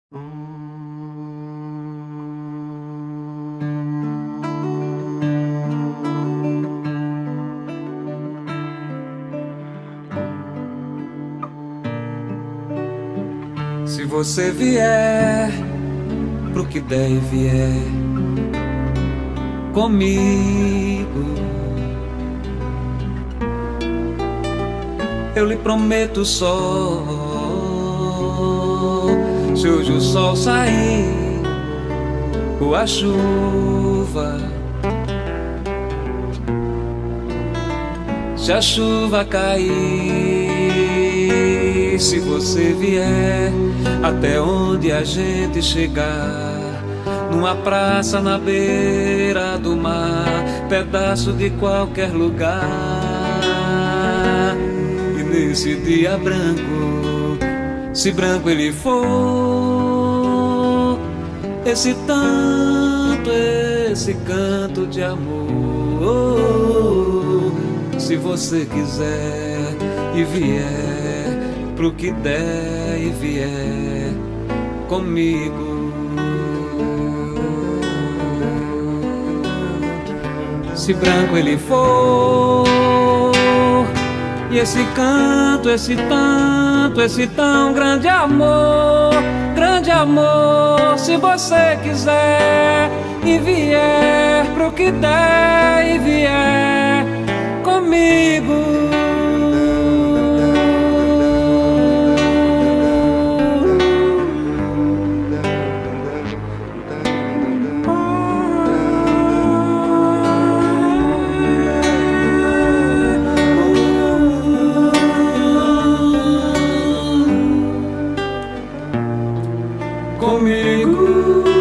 Se você vier pro que der e vier comigo, eu lhe prometo só. Se hoje o sol sair ou a chuva, se a chuva cair, se você vier até onde a gente chegar, numa praça na beira do mar, pedaço de qualquer lugar, e nesse dia branco, se branco ele for, esse tanto, esse canto de amor, se você quiser e vier pro que der e vier comigo, se branco ele for, e esse canto, esse tanto, esse tão grande amor, se você quiser e vier pro que der e vier comigo. Comigo.